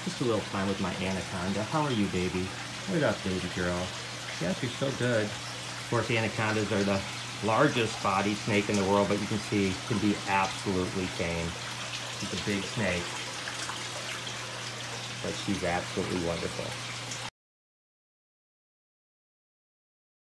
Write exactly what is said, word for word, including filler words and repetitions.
just a little time with my anaconda. How are you, baby? What up, baby girl? Yes, you're so good. Of course, anacondas are the largest bodied snake in the world, but you can see can be absolutely tame. She's a big snake, but she's absolutely wonderful.